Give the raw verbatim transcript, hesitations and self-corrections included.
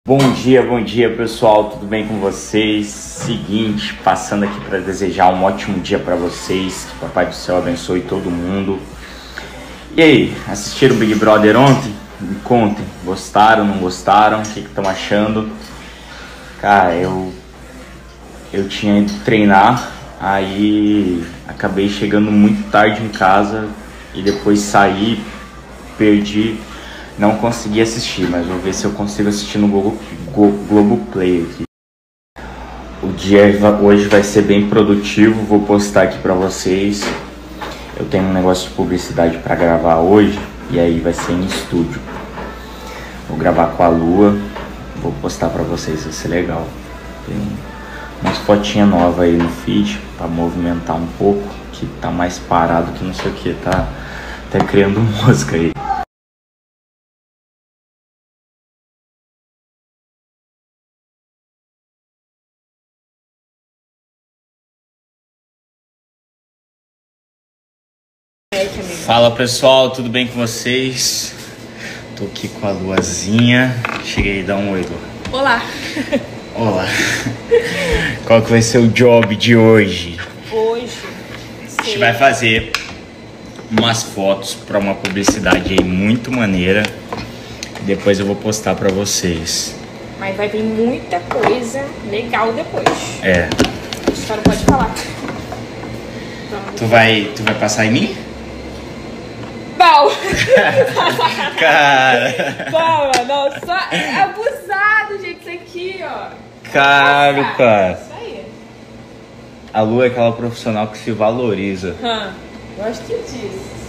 Bom dia, bom dia pessoal, tudo bem com vocês? Seguinte, passando aqui para desejar um ótimo dia para vocês, que o Papai do Céu abençoe todo mundo. E aí, assistiram o Big Brother ontem? Me contem, gostaram, não gostaram? O que estão achando? Cara, eu, eu tinha ido treinar, aí acabei chegando muito tarde em casa e depois saí, perdi. Não consegui assistir, mas vou ver se eu consigo assistir no Globo, Globoplay aqui. O dia hoje vai ser bem produtivo, vou postar aqui pra vocês. Eu tenho um negócio de publicidade pra gravar hoje, e aí vai ser em estúdio. Vou gravar com a Lua, vou postar pra vocês, vai ser legal. Tem umas fotinhas novas aí no feed, pra movimentar um pouco, que tá mais parado que não sei o que, tá até criando mosca aí. Fala pessoal, tudo bem com vocês? Tô aqui com a Luazinha. Cheguei a dar um oi, Lu. Olá. Olá. Qual que vai ser o job de hoje? Hoje a gente vai fazer umas fotos para uma publicidade aí muito maneira. Depois eu vou postar para vocês. Mas vai vir muita coisa legal depois. É. Só não pode falar. Tu vai, tu vai passar em mim? Não! Cara! Não, não, só é abusado, gente, isso aqui, ó. Caro, Nossa, cara. Isso aí. A Lu é aquela profissional que se valoriza. Hum, gosto disso.